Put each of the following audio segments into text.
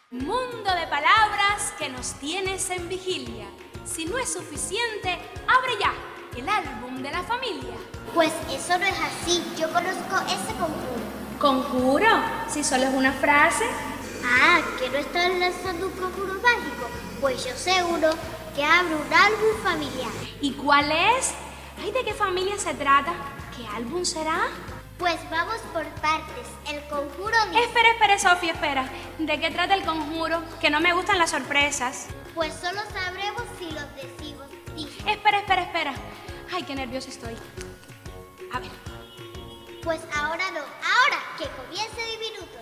Mundo de palabras que nos tienes en vigilia. Si no es suficiente, abre ya el álbum de la familia. Pues eso no es así, yo conozco ese conjuro. ¿Conjuro? Si solo es una frase. Ah, ¿que no estás lanzando un conjuro mágico? Pues yo sé uno que abre un álbum familiar. ¿Y cuál es? Ay, ¿de qué familia se trata? ¿Qué álbum será? Pues vamos por partes. El conjuro dice... Espera, Sofía, espera. ¿De qué trata el conjuro? Que no me gustan las sorpresas. Pues solo sabremos si los decimos. Dice. Espera. Ay, qué nerviosa estoy. A ver. Pues ahora no. Ahora que comience Diminutos.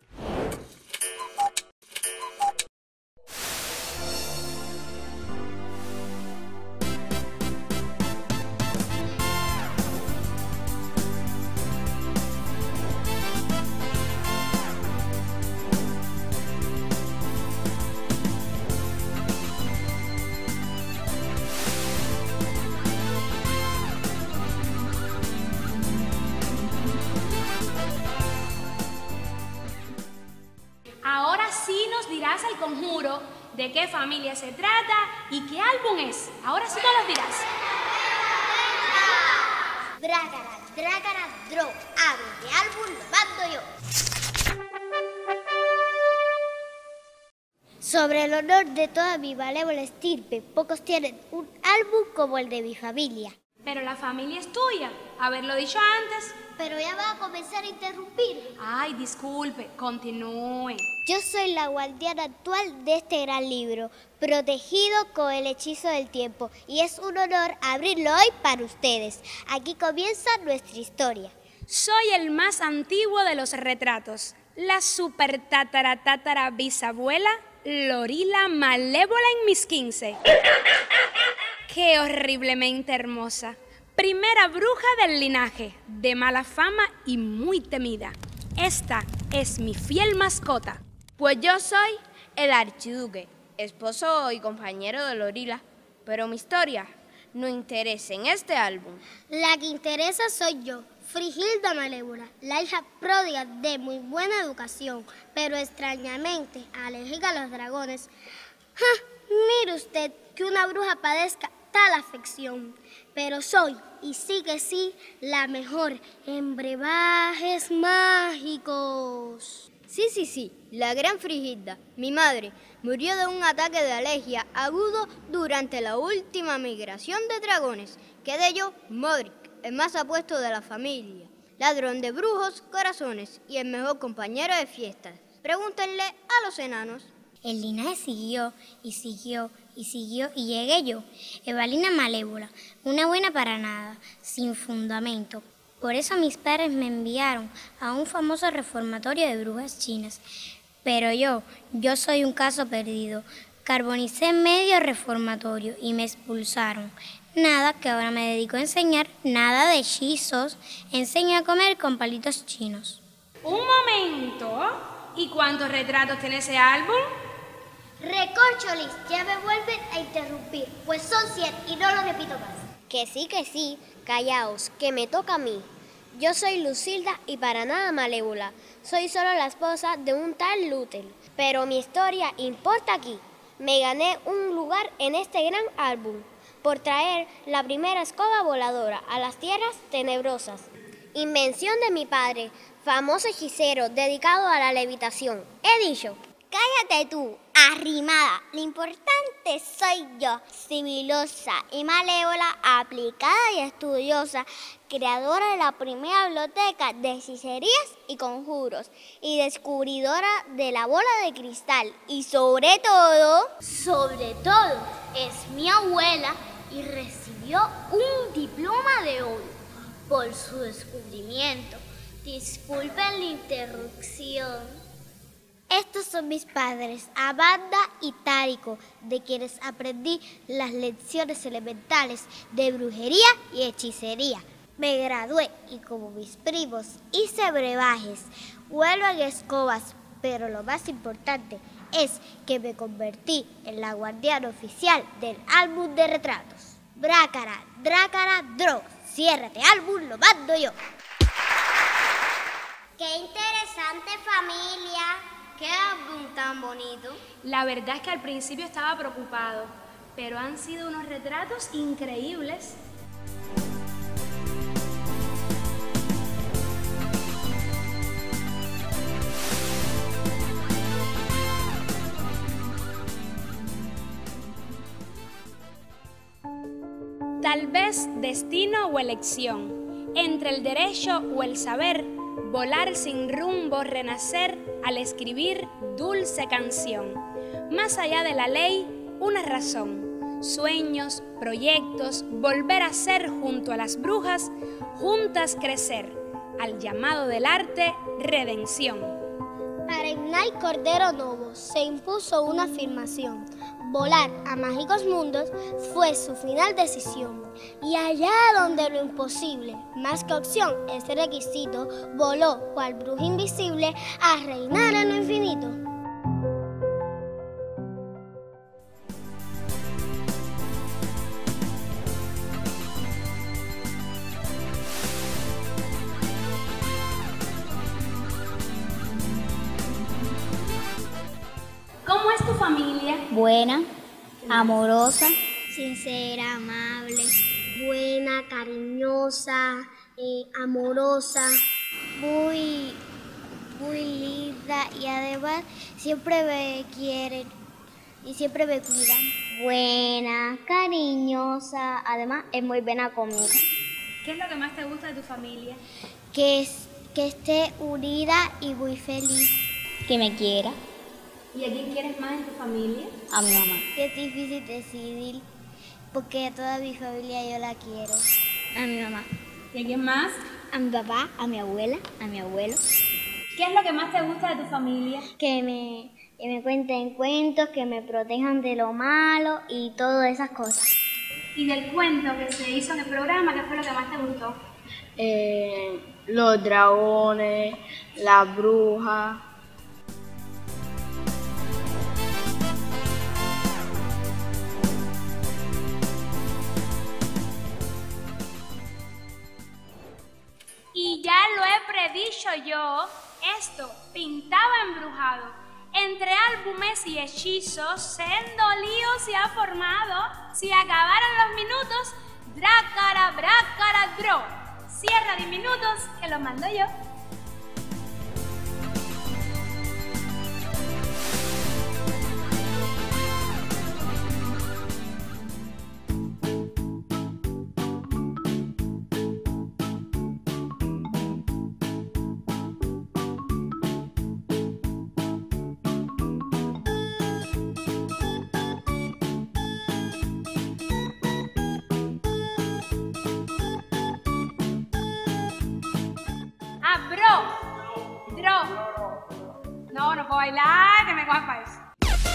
Ahora sí nos dirás el conjuro, de qué familia se trata y qué álbum es. Ahora sí nos lo dirás. Drágara, Drog. Abre de álbum, lo mando yo. Sobre el honor de toda mi malévola estirpe, pocos tienen un álbum como el de mi familia. Pero la familia es tuya. Haberlo dicho antes. Pero ya va a comenzar a interrumpir. Ay, disculpe, continúe. Yo soy la guardiana actual de este gran libro, protegido con el hechizo del tiempo, y es un honor abrirlo hoy para ustedes. Aquí comienza nuestra historia. Soy el más antiguo de los retratos, la super tatara bisabuela Lorila Malévola en mis 15. ¡Qué horriblemente hermosa! Primera bruja del linaje, de mala fama y muy temida. Esta es mi fiel mascota. Pues yo soy el archiduque, esposo y compañero de Lorila, pero mi historia no interesa en este álbum. La que interesa soy yo, Frigilda Malévola, la hija pródiga de muy buena educación, pero extrañamente alérgica a los dragones. Mire usted que una bruja padezca tal afección, pero soy, y sí que sí, la mejor en brebajes mágicos. Sí, la gran Frigilda, mi madre, murió de un ataque de alergia agudo durante la última migración de dragones. Quedé yo, Modric, el más apuesto de la familia, ladrón de brujos, corazones y el mejor compañero de fiestas. Pregúntenle a los enanos. El linaje siguió y llegué yo, Evalina Malévola, una buena para nada, sin fundamento. Por eso mis padres me enviaron a un famoso reformatorio de brujas chinas. Pero yo soy un caso perdido. Carbonicé medio reformatorio y me expulsaron. Nada, que ahora me dedico a enseñar, nada de hechizos, enseño a comer con palitos chinos. Un momento, ¿y cuántos retratos tiene ese álbum? Recorcholis, ya me vuelven a interrumpir, pues son 100 y no lo repito más. Que sí, callaos, que me toca a mí. Yo soy Lucilda y para nada malévola. Soy solo la esposa de un tal Lutel. Pero mi historia importa aquí. Me gané un lugar en este gran álbum por traer la primera escoba voladora a las tierras tenebrosas. Invención de mi padre, famoso hechicero dedicado a la levitación. He dicho. Cállate tú, arrimada. Lo importante soy yo, sibilosa y malévola, aplicada y estudiosa, creadora de la primera biblioteca de hechicerías y conjuros y descubridora de la bola de cristal. Y sobre todo, es mi abuela y recibió un diploma de oro por su descubrimiento. Disculpen la interrupción. Estos son mis padres, Amanda y Tárico, de quienes aprendí las lecciones elementales de brujería y hechicería. Me gradué y como mis primos hice brebajes, vuelo en escobas, pero lo más importante es que me convertí en la guardiana oficial del álbum de retratos. Drágara, Drog, ciérrate álbum, lo mando yo. ¡Qué interesante familia! qué álbum tan bonito. La verdad es que al principio estaba preocupado, pero han sido unos retratos increíbles. Tal vez destino o elección, entre el derecho o el saber, volar sin rumbo, renacer al escribir dulce canción. Más allá de la ley, una razón, sueños, proyectos, volver a ser junto a las brujas, juntas crecer, al llamado del arte, redención. Para Ignay Cordero Novo se impuso una afirmación. Volar a mágicos mundos fue su final decisión. Y allá donde lo imposible, más que opción, es requisito, voló cual bruja invisible a reinar en lo infinito. ¿Cómo es tu familia? Buena, amorosa, sincera, amable, buena, cariñosa, amorosa, muy linda y además siempre me quieren y siempre me cuidan. Buena, cariñosa, además es muy buena conmigo. ¿Qué es lo que más te gusta de tu familia? Que esté unida y muy feliz. Que me quiera. ¿Y a quién quieres más en tu familia? A mi mamá. Que es difícil decidir porque a toda mi familia yo la quiero. A mi mamá. ¿Y a quién más? A mi papá, a mi abuela, a mi abuelo. ¿Qué es lo que más te gusta de tu familia? Que me cuenten cuentos, que me protejan de lo malo y todas esas cosas. ¿Y del cuento que se hizo en el programa, qué fue lo que más te gustó? Los dragones, las brujas. Y ya lo he predicho yo, esto pintaba embrujado. Entre álbumes y hechizos, sendo lío se ha formado. Si acabaron los minutos, drácara, brácara, dro. Cierra diminutos, que lo mando yo. No, no puedo bailar, que me cojan para eso.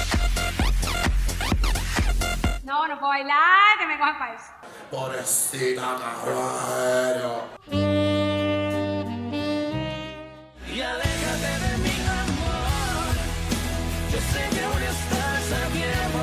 No, no puedo bailar, que me cojan para eso. Pobrecita Carrero. Y aléjate de mi amor. Yo sé que aún estás a tiempo.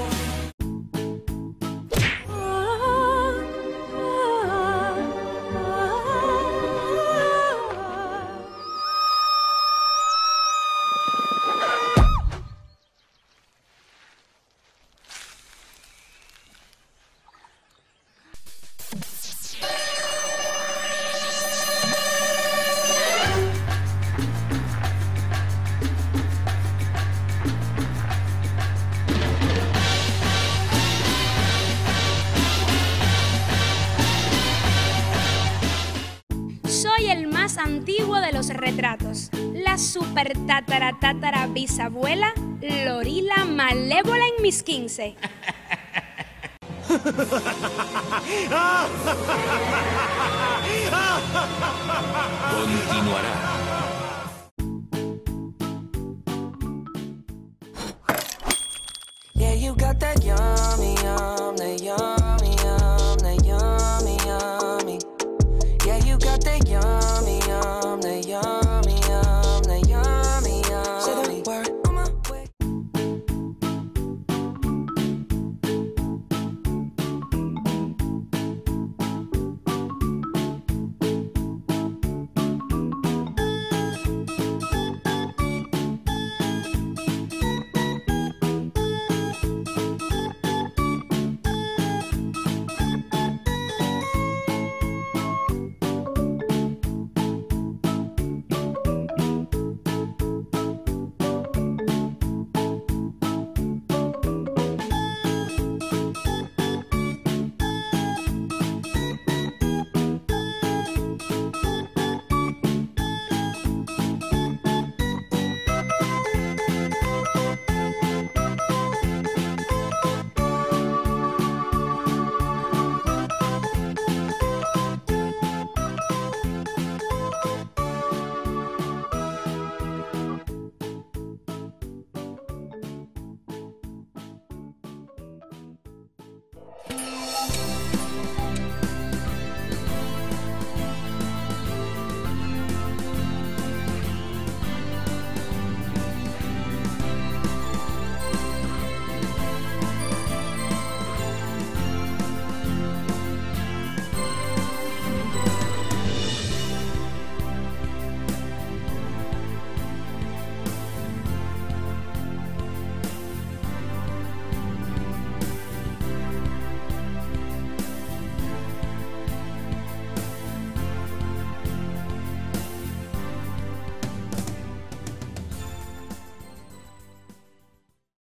Soy el más antiguo de los retratos, la super tatara bisabuela Lorila Malévola en mis 15. Continuará. Yeah, you got that yummy, yum, that yummy, yum, that yummy, yummy. Yeah, you got that yummy, yum, that yummy, yum, that yummy, yummy. Say the word on my way.